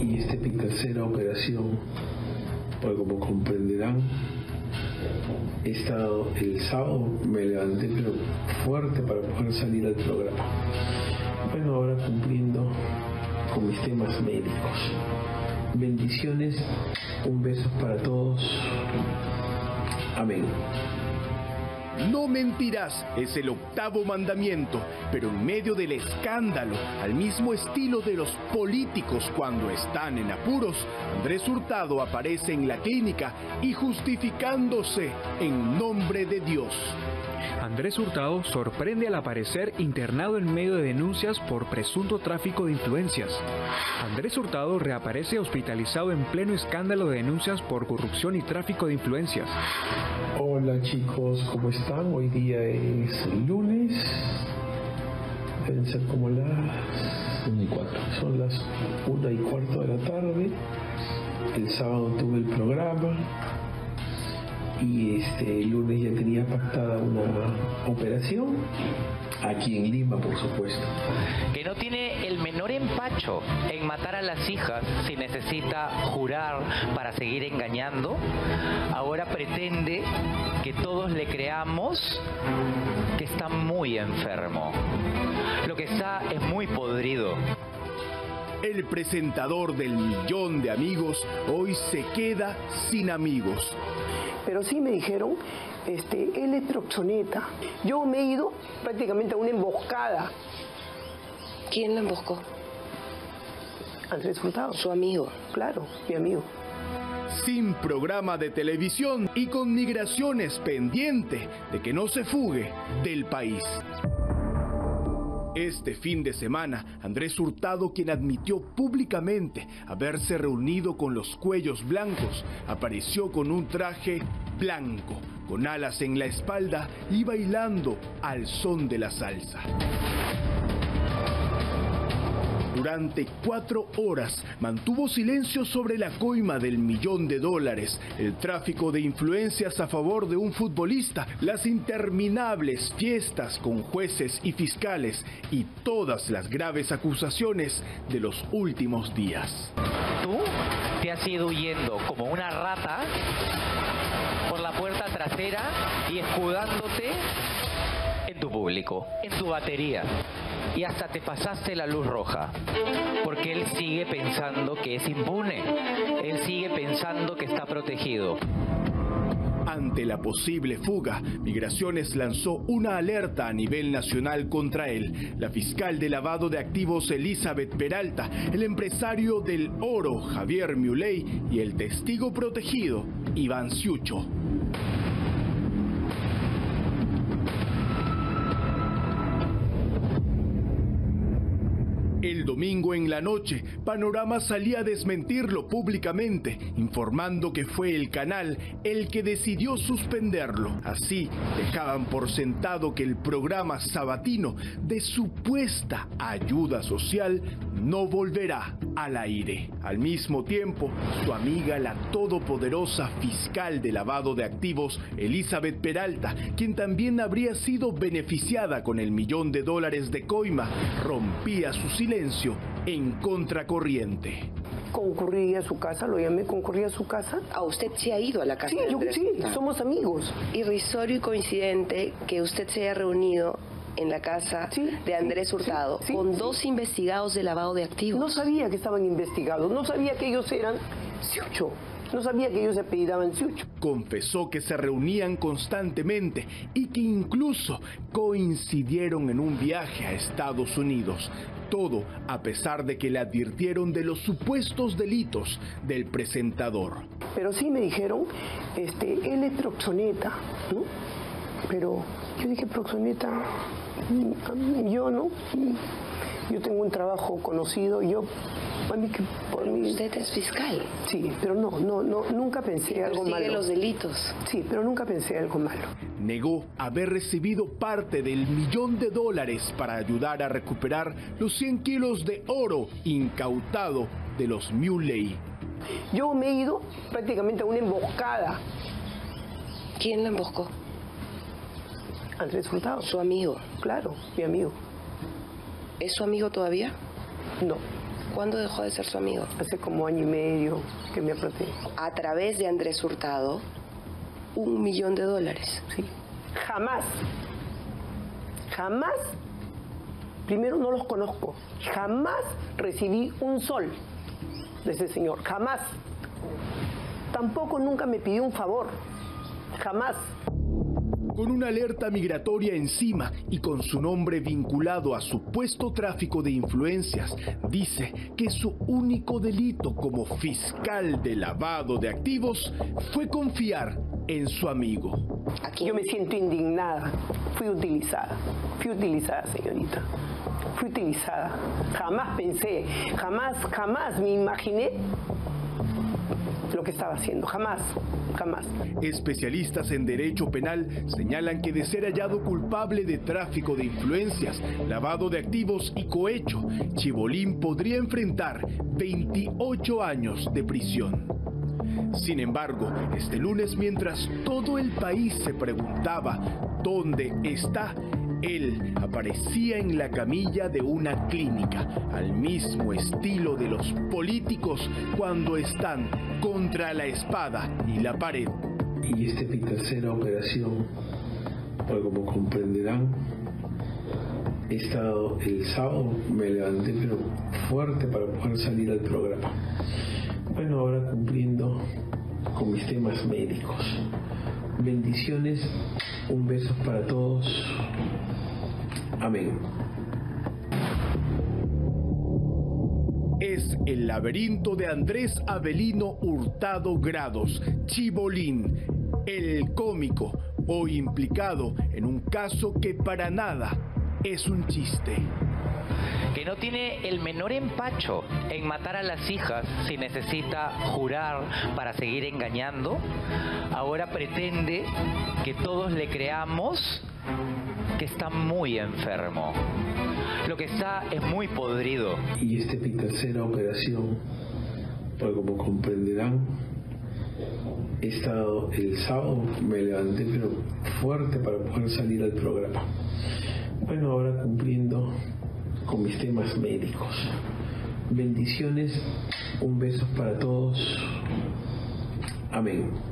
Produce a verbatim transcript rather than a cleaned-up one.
y esta es mi tercera operación, porque como comprenderán, he estado el sábado, me levanté pero fuerte para poder salir al programa. Bueno, ahora cumpliendo con mis temas médicos. Bendiciones, un beso para todos. Amén. No mentirás es el octavo mandamiento, pero en medio del escándalo, al mismo estilo de los políticos cuando están en apuros, Andrés Hurtado aparece en la clínica y justificándose en nombre de Dios. Andrés Hurtado sorprende al aparecer internado en medio de denuncias por presunto tráfico de influencias. Andrés Hurtado reaparece hospitalizado en pleno escándalo de denuncias por corrupción y tráfico de influencias. Hola chicos, ¿cómo están? Hoy día es lunes, deben ser como las una y cuatro. Son las una y cuarto de la tarde. El sábado tuve el programa y este el lunes ya tenía pactada una operación aquí en Lima, por supuesto. Que no tiene el menor empacho en matar a las hijas si necesita jurar para seguir engañando, ahora pretende que todos le creamos que está muy enfermo. Lo que está es muy podrido. El presentador del millón de amigos hoy se queda sin amigos. Pero sí me dijeron, este, él es proxoneta. Yo me he ido prácticamente a una emboscada. ¿Quién la emboscó? Andrés Hurtado. Su amigo. Claro, mi amigo. Sin programa de televisión y con migraciones pendiente de que no se fugue del país. Este fin de semana, Andrés Hurtado, quien admitió públicamente haberse reunido con los Cuellos Blancos, apareció con un traje blanco, con alas en la espalda y bailando al son de la salsa. Durante cuatro horas mantuvo silencio sobre la coima del millón de dólares, el tráfico de influencias a favor de un futbolista, las interminables fiestas con jueces y fiscales y todas las graves acusaciones de los últimos días. Tú te has ido huyendo como una rata por la puerta trasera y escudándote en tu público, en tu batería. Y hasta te pasaste la luz roja, porque él sigue pensando que es impune, él sigue pensando que está protegido. Ante la posible fuga, Migraciones lanzó una alerta a nivel nacional contra él. La fiscal de lavado de activos Elizabeth Peralta, el empresario del oro Javier Muley y el testigo protegido Iván Ciucho. El domingo en la noche, Panorama salía a desmentirlo públicamente, informando que fue el canal el que decidió suspenderlo. Así, dejaban por sentado que el programa sabatino de supuesta ayuda social no volverá al aire. Al mismo tiempo, su amiga, la todopoderosa fiscal de lavado de activos, Elizabeth Peralta, quien también habría sido beneficiada con el millón de dólares de coima, rompía su silencio en contracorriente. Concurrí a su casa, lo llamé, concurrí a su casa. ¿A usted se ha ido a la casa? Sí, de yo, Andrés sí, Hurtado? somos amigos. Irrisorio y coincidente que usted se haya reunido en la casa sí, de Andrés Hurtado sí, sí, con sí. dos investigados de lavado de activos. No sabía que estaban investigados, no sabía que ellos eran Ciucho. No sabía que ellos se apellidaban Ciucho. Confesó que se reunían constantemente y que incluso coincidieron en un viaje a Estados Unidos. Todo a pesar de que le advirtieron de los supuestos delitos del presentador. Pero sí me dijeron, este, él es proxoneta, ¿no? Pero yo dije, proxoneta, yo no. Yo tengo un trabajo conocido, yo... A mí que por mí... Usted es fiscal. Sí, pero no, no, no, nunca pensé algo malo. Persigue los delitos. Sí, pero nunca pensé algo malo. Negó haber recibido parte del millón de dólares para ayudar a recuperar los cien kilos de oro incautado de los Muley. Yo me he ido prácticamente a una emboscada. ¿Quién la emboscó? Andrés Hurtado. Su amigo. Claro, mi amigo. ¿Es su amigo todavía? No. ¿Cuándo dejó de ser su amigo? Hace como año y medio que me apreté. A través de Andrés Hurtado, un millón de dólares. Sí. Jamás, jamás, primero no los conozco, jamás recibí un sol de ese señor, jamás. Tampoco nunca me pidió un favor, jamás. Con una alerta migratoria encima y con su nombre vinculado a supuesto tráfico de influencias, dice que su único delito como fiscal de lavado de activos fue confiar en su amigo. Aquí yo me siento indignada, fui utilizada, fui utilizada, señorita, fui utilizada. Jamás pensé, jamás, jamás me imaginé lo que estaba haciendo, jamás, jamás. Especialistas en derecho penal señalan que de ser hallado culpable de tráfico de influencias, lavado de activos y cohecho, Chibolín podría enfrentar veintiocho años de prisión. Sin embargo, este lunes, mientras todo el país se preguntaba ¿dónde está?, él aparecía en la camilla de una clínica, al mismo estilo de los políticos cuando están contra la espada y la pared. Y esta es mi tercera operación, porque como comprenderán, he estado el sábado, me levanté pero fuerte para poder salir al programa. Bueno, ahora cumpliendo con mis temas médicos. Bendiciones, un beso para todos. Amén. Es el laberinto de Andrés Avelino Hurtado Grados, Chibolín, el cómico, hoy implicado en un caso que para nada es un chiste. Que no tiene el menor empacho en matar a las hijas si necesita jurar para seguir engañando, ahora pretende que todos le creamos que está muy enfermo. Lo que está es muy podrido. Y esta es mi tercera operación, porque como comprenderán, he estado el sábado, me levanté pero fuerte para poder salir al programa. Bueno, ahora cumpliendo con mis temas médicos. Bendiciones, un beso para todos. Amén.